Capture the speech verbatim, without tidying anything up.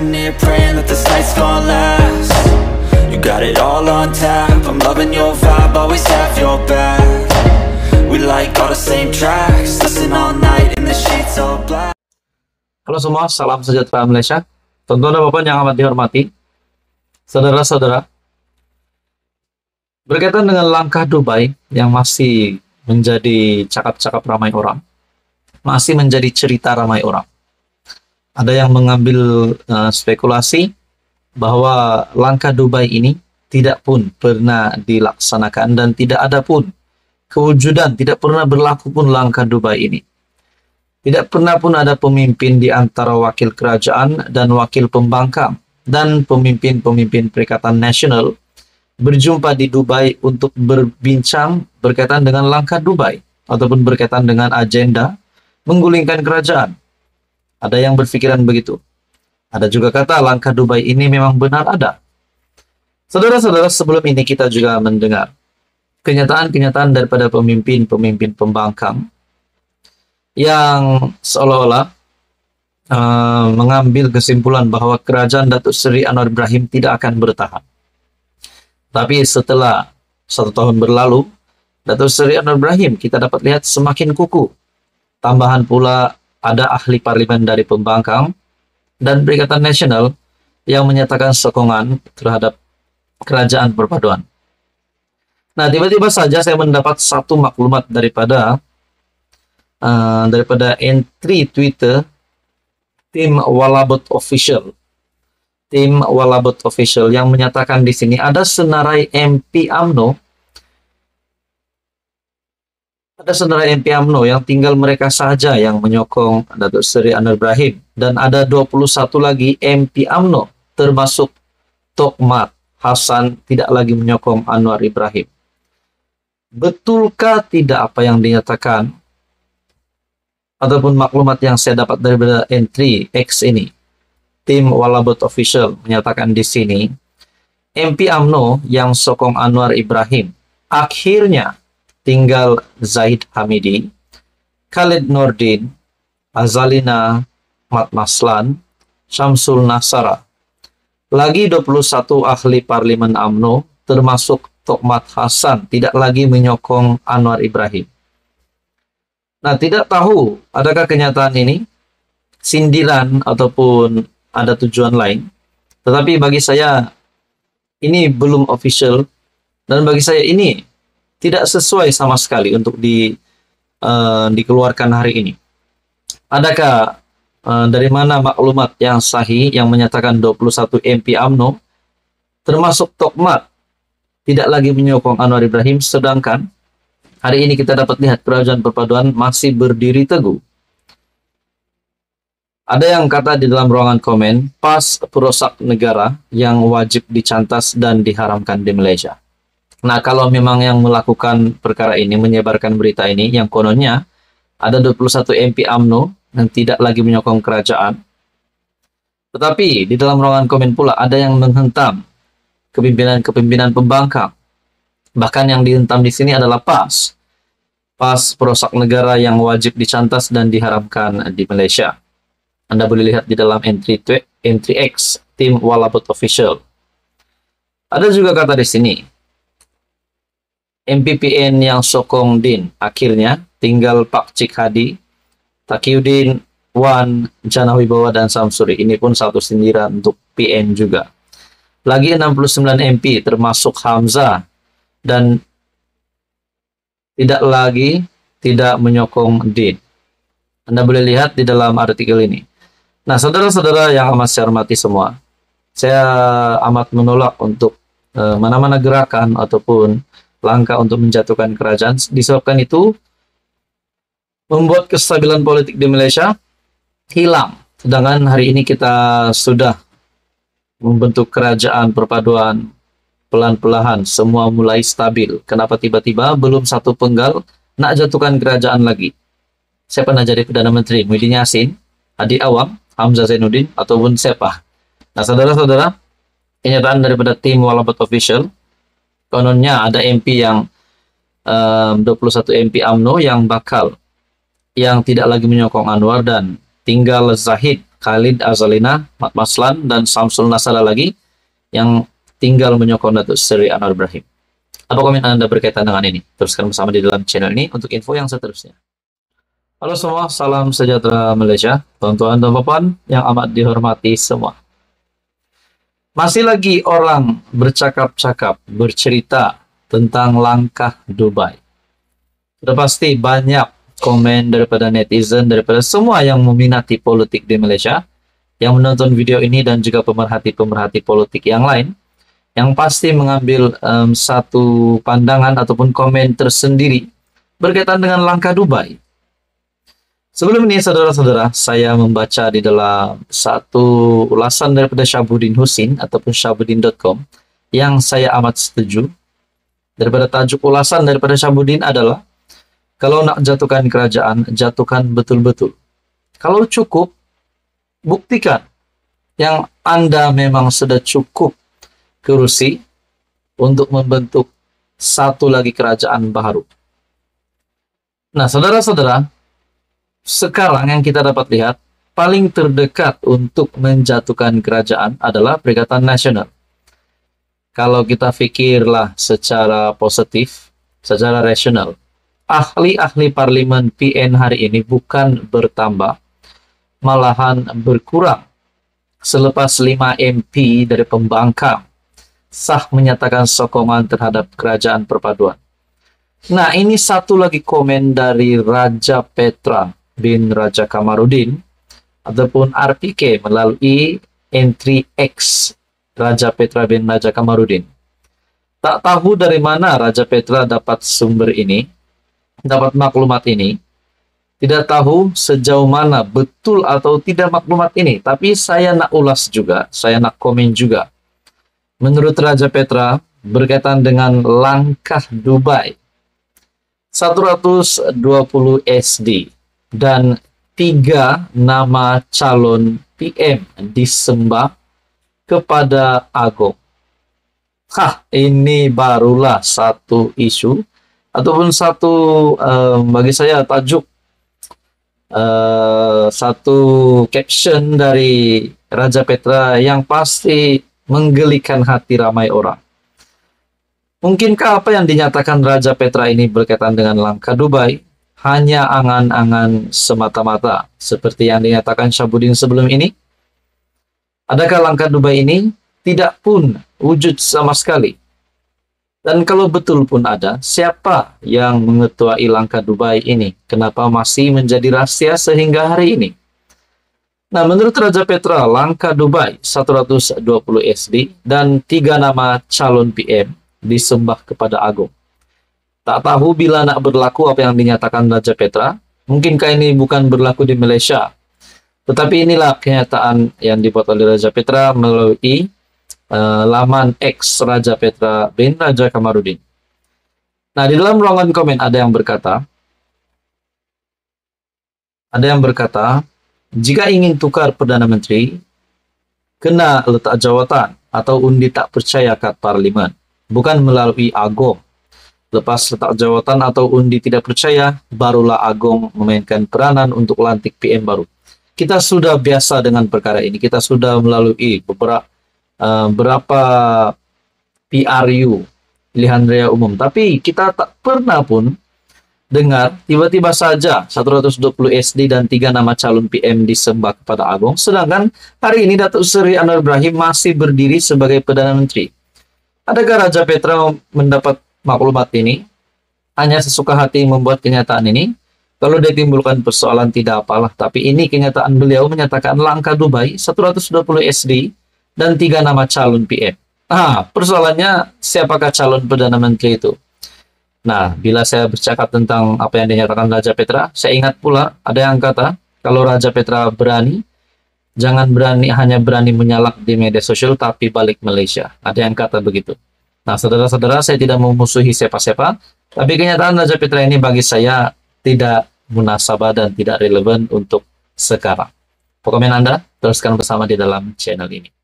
sitting here praying that this night's gonna last. You got it all on tap, I'm loving your vibe, always have your back. We like all the same tracks, listen all night in the sheets all black. Halo semua, salam sejahtera Malaysia. Tonton Bapak yang amat dihormati, saudara-saudara, berkaitan dengan langkah Dubai yang masih menjadi cakap-cakap ramai orang, masih menjadi cerita ramai orang. Ada yang mengambil uh, spekulasi bahwa langkah Dubai ini tidak pun pernah dilaksanakan dan tidak ada pun kewujudan, tidak pernah berlaku pun langkah Dubai ini. Tidak pernah pun ada pemimpin di antara wakil kerajaan dan wakil pembangkang dan pemimpin-pemimpin Perikatan Nasional berjumpa di Dubai untuk berbincang berkaitan dengan langkah Dubai ataupun berkaitan dengan agenda menggulingkan kerajaan. Ada yang berpikiran begitu. Ada juga kata langkah Dubai ini memang benar ada. Saudara-saudara, sebelum ini kita juga mendengar kenyataan-kenyataan daripada pemimpin-pemimpin pembangkang yang seolah-olah uh, mengambil kesimpulan bahwa kerajaan Datuk Seri Anwar Ibrahim tidak akan bertahan. Tapi setelah satu tahun berlalu, Datuk Seri Anwar Ibrahim kita dapat lihat semakin kukuh. Tambahan pula ada ahli parlimen dari pembangkang dan Perikatan Nasional yang menyatakan sokongan terhadap kerajaan perpaduan. Nah, tiba-tiba saja saya mendapat satu maklumat daripada uh, daripada entry Twitter tim Walabot Official. Tim Walabot Official yang menyatakan di sini ada senarai M P U M N O, ada senarai M P U M N O yang tinggal mereka saja yang menyokong Datuk Seri Anwar Ibrahim, dan ada dua puluh satu lagi M P U M N O termasuk Tok Mat Hassan tidak lagi menyokong Anwar Ibrahim. Betulkah tidak apa yang dinyatakan ataupun maklumat yang saya dapat dari entry X ini? Tim Walabot Official menyatakan di sini M P U M N O yang sokong Anwar Ibrahim akhirnya tinggal Zahid Hamidi, Khalid Nordin, Azalina Matmaslan, Syamsul Nasara. Lagi dua puluh satu ahli parlimen U M N O termasuk Tok Mat Hassan tidak lagi menyokong Anwar Ibrahim. Nah, tidak tahu adakah kenyataan ini sindiran ataupun ada tujuan lain. Tetapi bagi saya ini belum official dan bagi saya ini tidak sesuai sama sekali untuk di uh, dikeluarkan hari ini. Adakah uh, dari mana maklumat yang sahih yang menyatakan dua puluh satu M P U M N O termasuk Tok Mat tidak lagi menyokong Anwar Ibrahim, sedangkan hari ini kita dapat lihat kerajaan perpaduan masih berdiri teguh. Ada yang kata di dalam ruangan komen, pas perusak negara yang wajib dicantas dan diharamkan di Malaysia. Nah, kalau memang yang melakukan perkara ini, menyebarkan berita ini, yang kononnya ada dua puluh satu M P U M N O yang tidak lagi menyokong kerajaan. Tetapi di dalam ruangan komen pula ada yang menghentam kepimpinan-kepimpinan pembangkang. Bahkan yang dihentam di sini adalah PAS. PAS perusak negara yang wajib dicantas dan diharamkan di Malaysia. Anda boleh lihat di dalam entry entry X tim Walabot Official. Ada juga kata di sini M P P N yang sokong Din akhirnya tinggal Pak Cik Hadi, Takiuddin, Wan, Jana Wibawa dan Samsuri. Ini pun satu sindiran untuk P N juga. Lagi enam puluh sembilan M P termasuk Hamzah dan tidak lagi tidak menyokong Din. Anda boleh lihat di dalam artikel ini. Nah, saudara-saudara yang amat saya hormati semua, saya amat menolak untuk eh, mana-mana gerakan ataupun langkah untuk menjatuhkan kerajaan. Disebabkan itu membuat kestabilan politik di Malaysia hilang. Sedangkan hari ini kita sudah membentuk kerajaan perpaduan pelan-pelan, semua mulai stabil. Kenapa tiba-tiba belum satu penggal nak jatuhkan kerajaan lagi? Saya pernah jadi Perdana Menteri, Muhyiddin Yassin, Hadi Awang, Hamzah Zainuddin, ataupun siapa. Nah, saudara-saudara, kenyataan daripada tim Walabot Official, kononnya ada M P yang um, dua puluh satu M P U M N O yang bakal, yang tidak lagi menyokong Anwar, dan tinggal Zahid Khalid Azalina, Mat Maslan, dan Samsul Nasala lagi yang tinggal menyokong Datuk Seri Anwar Ibrahim. Apa komen Anda berkaitan dengan ini? Teruskan bersama di dalam channel ini untuk info yang seterusnya. Halo semua, salam sejahtera Malaysia, tuan-tuan dan puan yang amat dihormati semua. Masih lagi orang bercakap-cakap, bercerita tentang langkah Dubai. Sudah pasti banyak komen daripada netizen, daripada semua yang meminati politik di Malaysia, yang menonton video ini dan juga pemerhati-pemerhati politik yang lain, yang pasti mengambil um, satu pandangan ataupun komen tersendiri berkaitan dengan langkah Dubai. Sebelum ini, saudara-saudara, saya membaca di dalam satu ulasan daripada Syabuddin Husin ataupun syabuddin dot com yang saya amat setuju. Daripada tajuk ulasan daripada Syabuddin adalah, kalau nak jatuhkan kerajaan, jatuhkan betul-betul. Kalau cukup, buktikan yang Anda memang sudah cukup kerusi untuk membentuk satu lagi kerajaan baru. Nah, saudara-saudara, sekarang yang kita dapat lihat, paling terdekat untuk menjatuhkan kerajaan adalah Perikatan Nasional. Kalau kita fikirlah secara positif, secara rasional, ahli-ahli parlimen P N hari ini bukan bertambah, malahan berkurang. Selepas lima M P dari pembangkang sah menyatakan sokongan terhadap kerajaan perpaduan. Nah, ini satu lagi komen dari Raja Petra bin Raja Kamarudin ataupun R P K melalui entry X Raja Petra bin Raja Kamarudin. Tak tahu dari mana Raja Petra dapat sumber ini, dapat maklumat ini. Tidak tahu sejauh mana betul atau tidak maklumat ini, tapi saya nak ulas juga, saya nak komen juga. Menurut Raja Petra, berkaitan dengan langkah Dubai, seratus dua puluh S D dan tiga nama calon P M disembah kepada Agong. Hah, ini barulah satu isu ataupun satu uh, bagi saya tajuk, uh, satu caption dari Raja Petra yang pasti menggelikan hati ramai orang. Mungkinkah apa yang dinyatakan Raja Petra ini berkaitan dengan langkah Dubai hanya angan-angan semata-mata seperti yang dinyatakan Syabuddin sebelum ini? Adakah langkah Dubai ini tidak pun wujud sama sekali? Dan kalau betul pun ada, siapa yang mengetuai langkah Dubai ini? Kenapa masih menjadi rahasia sehingga hari ini? Nah, menurut Raja Petra, langkah Dubai seratus dua puluh S D dan tiga nama calon P M disembah kepada Agong. Tak tahu bila nak berlaku apa yang dinyatakan Raja Petra. Mungkinkah ini bukan berlaku di Malaysia? Tetapi inilah kenyataan yang dibuat oleh Raja Petra melalui uh, laman X Raja Petra bin Raja Kamarudin. Nah, di dalam ruangan komen ada yang berkata, ada yang berkata, jika ingin tukar Perdana Menteri, kena letak jawatan atau undi tak percaya kat Parlimen, bukan melalui Agong. Lepas letak jawatan atau undi tidak percaya, barulah Agong memainkan peranan untuk lantik P M baru. Kita sudah biasa dengan perkara ini. Kita sudah melalui beberapa uh, berapa P R U, pilihan raya umum. Tapi kita tak pernah pun dengar tiba-tiba saja seratus dua puluh S D dan tiga nama calon P M disembah kepada Agong. Sedangkan hari ini Datuk Seri Anwar Ibrahim masih berdiri sebagai Perdana Menteri. Adakah Raja Petra mendapat maklumat ini hanya sesuka hati membuat kenyataan ini? Kalau dia timbulkan persoalan tidak apalah, tapi ini kenyataan beliau menyatakan langkah Dubai seratus dua puluh S D dan tiga nama calon P M. Ah, persoalannya siapakah calon Perdana Menteri itu? Nah, bila saya bercakap tentang apa yang dinyatakan Raja Petra, saya ingat pula ada yang kata, kalau Raja Petra berani, jangan berani hanya berani menyalak di media sosial tapi balik Malaysia. Ada yang kata begitu. Nah, saudara-saudara, saya tidak memusuhi siapa-siapa, tapi kenyataan Raja Petra ini bagi saya tidak munasabah dan tidak relevan untuk sekarang. Komen Anda, teruskan bersama di dalam channel ini.